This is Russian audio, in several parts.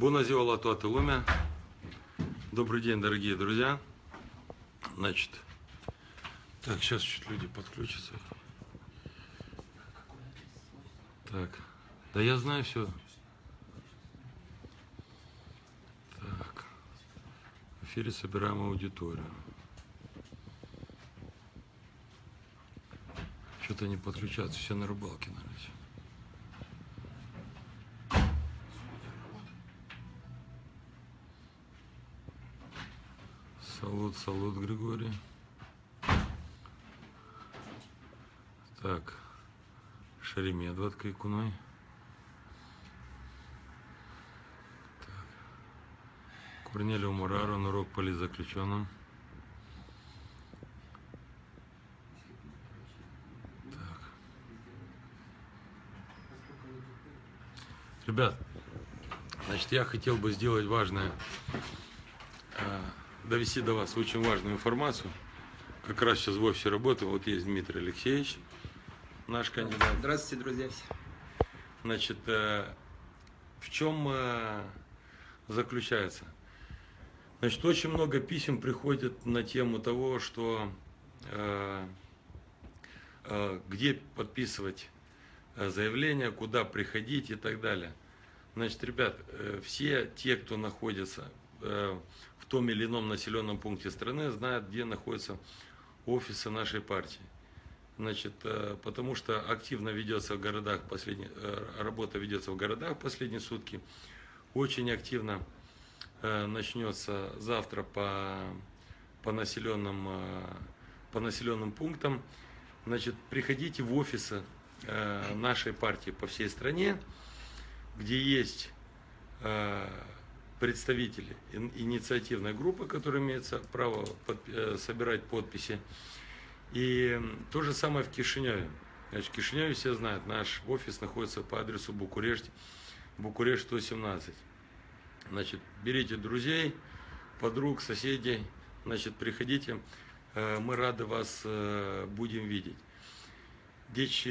Боназиола Туатылумя. Добрый день, дорогие друзья. Значит, так, сейчас чуть люди подключатся. Так, да я знаю все. Так, в эфире собираем аудиторию. Что-то не подключаются, все на рыбалке, наверное. Салут, Григорий. Так, Шеремет Ваткайкуной. Так, Корнелио Мураро, на урок политзаключенным. Так. Ребят, значит, я хотел бы сделать важное, довести до вас очень важную информацию. Как раз сейчас в офисе работаю. Вот есть Дмитрий Алексеевич, наш кандидат. Здравствуйте, друзья. Значит, в чем заключается? Значит, очень много писем приходит на тему того, что где подписывать заявление, куда приходить и так далее. Значит, ребят, все те, кто находится в том или ином населенном пункте страны, знают, где находятся офисы нашей партии. Значит, потому что активно ведется в городах, работа ведется в городах последние сутки. Очень активно начнется завтра по населенным пунктам. Значит, приходите в офисы нашей партии по всей стране, где есть представители инициативной группы, которая имеет право собирать подписи. И то же самое в Кишиневе. Значит, в Кишиневе все знают, наш офис находится по адресу Букурешт 117. Значит, берите друзей, подруг, соседей, значит, приходите, мы рады вас будем видеть. Дечь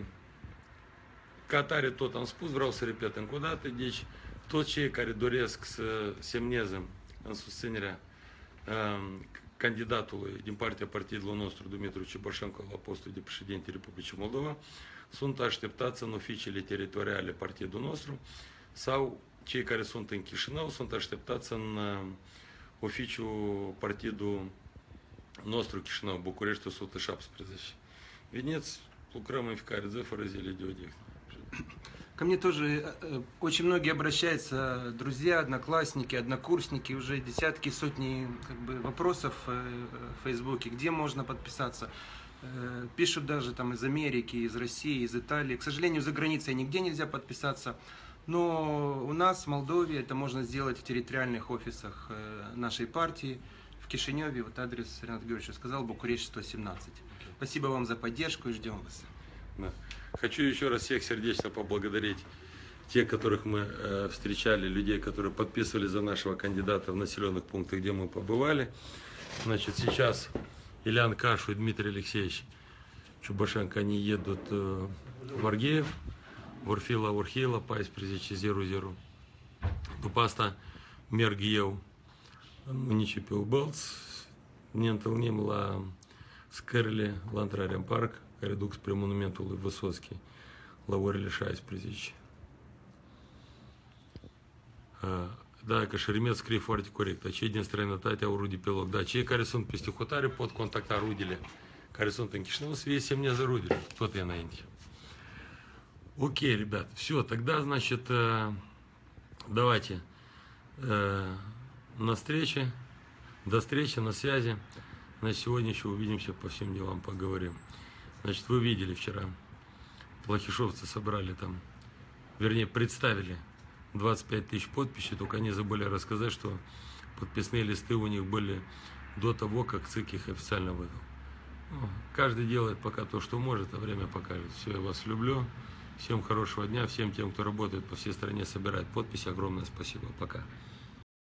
Катари то там спуск брался репетен куда-то, дечь тот чей коридореск с семнезом, сценаря кандидату Демпартия партии Nostru Dumitru Чебашенко Лапосту de Președinte Republicii Moldova sunt așteptați în oficiile teritoriale Partidul Nostru sau cei care sunt în Chișinău sunt așteptați în oficiul Partidul Nostru Chișinău, București 117. Veniți, lucrăm în fiecare zi fără zile de odihnă. Ко мне тоже очень многие обращаются, друзья, одноклассники, однокурсники, уже десятки, сотни вопросов в Фейсбуке, где можно подписаться. Пишут даже там из Америки, из России, из Италии. К сожалению, за границей нигде нельзя подписаться, но у нас в Молдове это можно сделать в территориальных офисах нашей партии. В Кишиневе, вот адрес Ренат Георгиевич сказал, Букурешт 117. Спасибо вам за поддержку и ждем вас. Да. Хочу еще раз всех сердечно поблагодарить тех, которых мы встречали, людей, которые подписывали за нашего кандидата в населенных пунктах, где мы побывали. Значит, сейчас Ильян Кашу и Дмитрий Алексеевич Чубашенко, они едут в Аргеев, в Урхила, Пайс Презичи Зеру. Дупаста Мергиев, Муничипил Белц, Нентелним Ла Скерли, Лантрарем Парк, Коридукс при монументу Высоцкий, Лавори Лишайс Презичи. Да, Шеремет скрив форти коррект. Чей день строена татя уруди пилок. Да, чей карисон пестихутари под контакта рудили. Карисон танкишнего свесе мне зарудили. Тот я на инте. Окей, ребят, все, тогда, значит, давайте на встрече, до встречи, на связи. На сегодня еще увидимся, по всем делам поговорим. Значит, вы видели вчера, плохишовцы собрали там, вернее, представили 25 тысяч подписей, только они забыли рассказать, что подписные листы у них были до того, как ЦИК их официально выдал. Ну, каждый делает пока то, что может, а время покажет. Все, я вас люблю. Всем хорошего дня, всем тем, кто работает по всей стране, собирает подписи. Огромное спасибо. Пока.